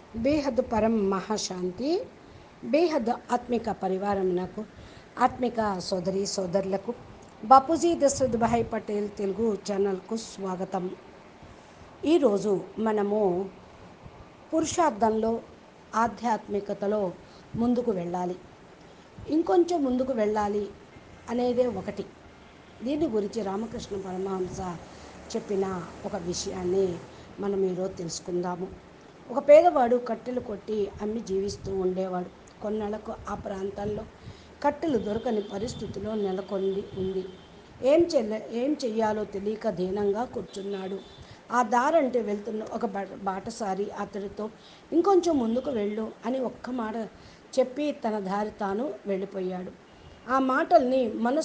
బేహద్ పరం మహాశాంతి. బేహద్ ఆత్మిక పరివారమునకు, ఆత్మిక సోదరి సోదరులకు బాపూజీ దశరథ్ భాయ్ పటేల్ తెలుగు ఛానల్కు స్వాగతం. ఈరోజు మనము పురుషార్థంలో, ఆధ్యాత్మికతలో ముందుకు వెళ్ళాలి, ఇంకొంచెం ముందుకు వెళ్ళాలి అనేదే ఒకటి. దీని గురించి రామకృష్ణ పరమహంస చెప్పిన ఒక విషయాన్ని మనం ఈరోజు తెలుసుకుందాము. ఒక పేదవాడు కట్టెలు కొట్టి అమ్మి జీవిస్తూ ఉండేవాడు. కొన్నాళ్లకు ఆ ప్రాంతంలో కట్టెలు దొరకని పరిస్థితిలో నెలకొని ఉంది. ఏం చెయ్యాలో తెలియక దీనంగా కూర్చున్నాడు. ఆ దారంటే వెళ్తున్న ఒక బాటసారి అతడితో ఇంకొంచెం ముందుకు వెళ్ళు అని ఒక్క మాట చెప్పి తన దారి తాను వెళ్ళిపోయాడు. ఆ మాటల్ని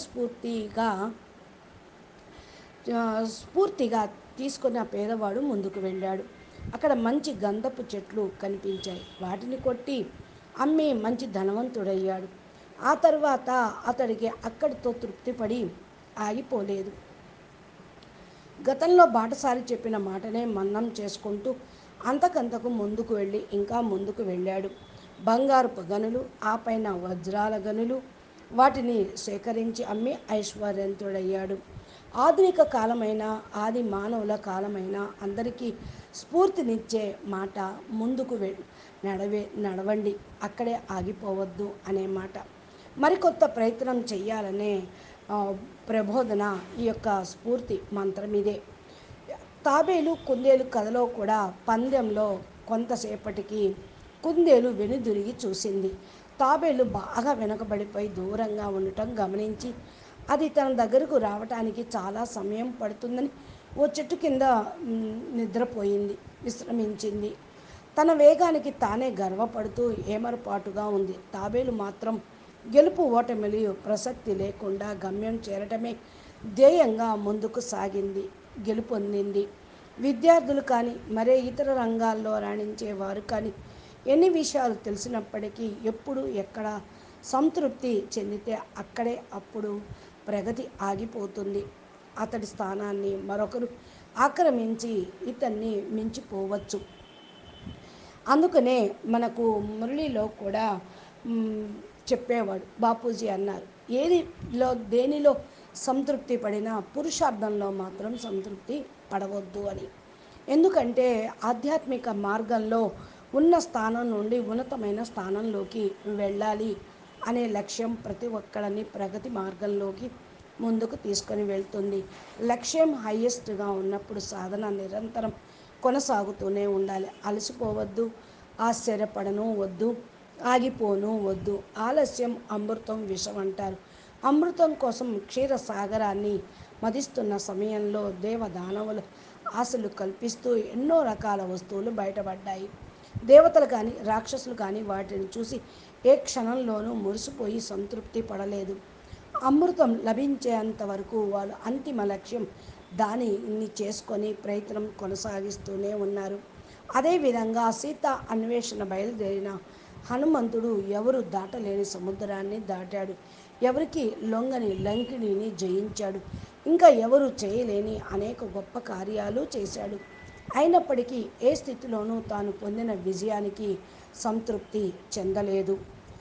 స్ఫూర్తిగా తీసుకుని ఆ పేదవాడు ముందుకు వెళ్ళాడు. అక్కడ మంచి గంధపు చెట్లు కనిపించాయి. వాటిని కొట్టి అమ్మి మంచి ధనవంతుడయ్యాడు. ఆ తర్వాత అతడికి అక్కడితో తృప్తిపడి ఆగిపోలేదు. గతంలో బాటసారి చెప్పిన మాటనే మన్నం చేసుకుంటూ అంతకంతకు ముందుకు వెళ్ళి ఇంకా ముందుకు వెళ్ళాడు. బంగారపు గనులు, ఆ పైన వజ్రాల గనులు, వాటిని సేకరించి అమ్మి ఐశ్వర్యవంతుడయ్యాడు. ఆధునిక కాలమైన, ఆది మానవుల కాలమైన అందరికీ స్ఫూర్తినిచ్చే మాట ముందుకు నడవండి, అక్కడే ఆగిపోవద్దు అనే మాట. మరికొత్త ప్రయత్నం చేయాలనే ప్రబోధన ఈ యొక్క స్ఫూర్తి మంత్రం ఇదే. తాబేలు కుందేలు కథలో కూడా పందెంలో కొంతసేపటికి కుందేలు వెనుదిరిగి చూసింది. తాబేలు బాగా వెనకబడిపోయి దూరంగా ఉండటం గమనించి అది తన దగ్గరకు రావటానికి చాలా సమయం పడుతుందని ఓ చెట్టు కింద నిద్రపోయింది, విశ్రమించింది. తన వేగానికి తానే గర్వపడుతూ ఏమరపాటుగా ఉంది. తాబేలు మాత్రం గెలుపు ఓటమిలు ప్రసక్తి లేకుండా గమ్యం చేరటమే ధ్యేయంగా ముందుకు సాగింది, గెలుపొందింది. విద్యార్థులు కానీ, మరే ఇతర రంగాల్లో రాణించేవారు కానీ ఎన్ని విషయాలు తెలిసినప్పటికీ ఎప్పుడు ఎక్కడ సంతృప్తి చెందితే అక్కడే అప్పుడు ప్రగతి ఆగిపోతుంది. అతడి స్థానాన్ని మరొకరు ఆక్రమించి ఇతన్ని మించిపోవచ్చు. అందుకనే మనకు మురళిలో కూడా చెప్పేవాడు బాపూజీ అన్నారు, దేనిలో సంతృప్తి పడినా పురుషార్థంలో మాత్రం సంతృప్తి పడవద్దు అని. ఎందుకంటే ఆధ్యాత్మిక మార్గంలో ఉన్న స్థానం నుండి ఉన్నతమైన స్థానంలోకి వెళ్ళాలి అనే లక్ష్యం ప్రతి ఒక్కరిని ప్రగతి మార్గంలోకి ముందుకు తీసుకొని వెళ్తుంది. లక్ష్యం హైయెస్ట్గా ఉన్నప్పుడు సాధన నిరంతరం కొనసాగుతూనే ఉండాలి. అలసిపోవద్దు, ఆశ్చర్యపడను వద్దు, ఆగిపోను వద్దు. ఆలస్యం అమృతం విషం అంటారు. అమృతం కోసం క్షీరసాగరాన్ని మదిస్తున్న సమయంలో దేవదానవులు ఆశలు కల్పిస్తూ ఎన్నో రకాల వస్తువులు బయటపడ్డాయి. దేవతలు కానీ, రాక్షసులు కానీ వాటిని చూసి ఏ క్షణంలోనూ మురిసిపోయి సంతృప్తి పడలేదు. అమృతం లభించేంత వరకు వాళ్ళు అంతిమ లక్ష్యం దానిని చేసుకొని ప్రయత్నం కొనసాగిస్తూనే ఉన్నారు. అదేవిధంగా సీత అన్వేషణ బయలుదేరిన హనుమంతుడు ఎవరు దాటలేని సముద్రాన్ని దాటాడు. ఎవరికి లొంగని లంకిణిని జయించాడు. ఇంకా ఎవరు చేయలేని అనేక గొప్ప కార్యాలు చేశాడు. అయినప్పటికీ ఏ స్థితిలోనూ తాను పొందిన విజయానికి సంతృప్తి చెందలేదు.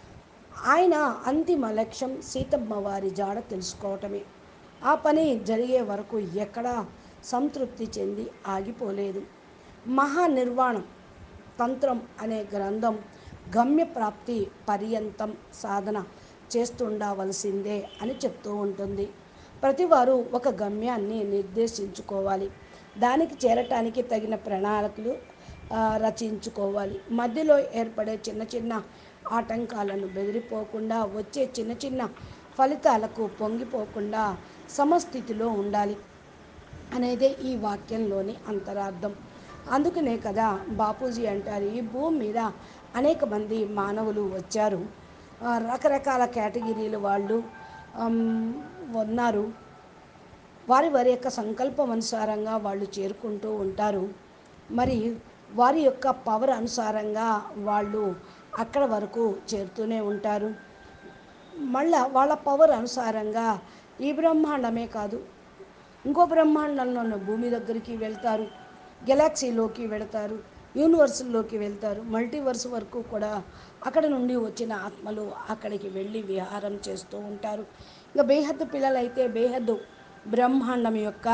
ఆయన అంతిమ లక్ష్యం సీతమ్మ వారి జాడ తెలుసుకోవటమే. ఆ పని జరిగే వరకు ఎక్కడా సంతృప్తి చెంది ఆగిపోలేదు. మహానిర్వాణం తంత్రం అనే గ్రంథం గమ్యప్రాప్తి పర్యంతం సాధన చేస్తుండవలసిందే అని చెప్తూ ఉంటుంది. ప్రతివారు ఒక గమ్యాన్ని నిర్దేశించుకోవాలి, దానికి చేరటానికి తగిన ప్రణాళికలు రచించుకోవాలి. మధ్యలో ఏర్పడే చిన్న చిన్న ఆటంకాలను బెదిరిపోకుండా, వచ్చే చిన్న చిన్న ఫలితాలకు పొంగిపోకుండా సమస్థితిలో ఉండాలి అనేదే ఈ వాక్యంలోని అంతరార్థం. అందుకనే కదా బాపూజీ అంటారు, ఈ భూమి మీద అనేక మంది మానవులు వచ్చారు, రకరకాల కేటగిరీల వాళ్ళు ఉన్నారు. వారి వారి యొక్క సంకల్పం అనుసారంగా వాళ్ళు చేరుకుంటూ ఉంటారు. మరి వారి యొక్క పవర్ అనుసారంగా వాళ్ళు అక్కడ వరకు చేరుతూనే ఉంటారు. మళ్ళా వాళ్ళ పవర్ అనుసారంగా ఈ బ్రహ్మాండమే కాదు, ఇంకో బ్రహ్మాండంలో భూమి దగ్గరికి వెళ్తారు, గెలాక్సీలోకి వెళతారు, యూనివర్సుల్లోకి వెళ్తారు. మల్టీవర్స్ వరకు కూడా అక్కడ నుండి వచ్చిన ఆత్మలు అక్కడికి వెళ్ళి విహారం చేస్తూ ఉంటారు. ఇంకా బేహద్దు పిల్లలైతే బేహద్దు బ్రహ్మాండం యొక్క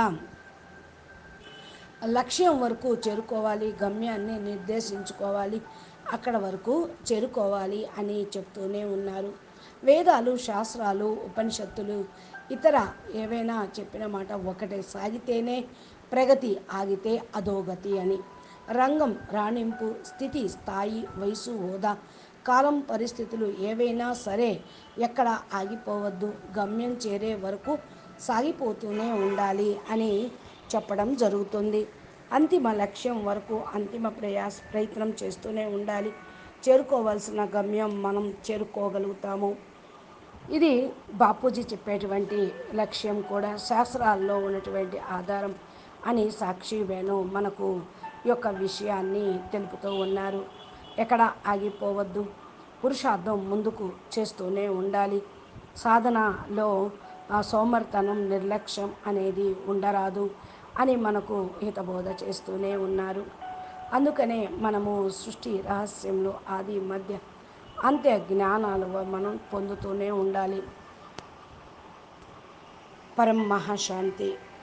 లక్ష్యం వరకు చేరుకోవాలి, గమ్యాన్ని నిర్దేశించుకోవాలి, అక్కడ వరకు చేరుకోవాలి అని చెప్తూనే ఉన్నారు. వేదాలు, శాస్త్రాలు, ఉపనిషత్తులు ఇతర ఏవైనా చెప్పిన మాట ఒకటే, సాగితేనే ప్రగతి, ఆగితే అధోగతి అని. రంగం, రాణింపు, స్థితి, స్థాయి, వయసు, హోదా, కాలం, పరిస్థితులు ఏవైనా సరే ఎక్కడ ఆగిపోవద్దు, గమ్యం చేరే వరకు సాగిపోతూనే ఉండాలి అని చెప్పడం జరుగుతుంది. అంతిమ లక్ష్యం వరకు అంతిమ ప్రయత్నం చేస్తూనే ఉండాలి. చేరుకోవాల్సిన గమ్యం మనం చేరుకోగలుగుతాము. ఇది బాపూజీ చెప్పేటువంటి లక్ష్యం కూడా, శాస్త్రాల్లో ఉన్నటువంటి ఆధారం అని సాక్షి వేణు మనకు ఈ యొక్క విషయాన్ని తెలుపుతూ ఉన్నారు. ఎక్కడ ఆగిపోవద్దు, పురుషార్థం ముందుకు చేస్తూనే ఉండాలి. సాధనలో సోమర్తనం, నిర్లక్ష్యం అనేది ఉండరాదు అని మనకు హితబోధ చేస్తూనే ఉన్నారు. అందుకనే మనము సృష్టి రహస్యంలో ఆది, మధ్య, అంత్య జ్ఞానాలు మనం పొందుతూనే ఉండాలి. పరం మహాశాంతి.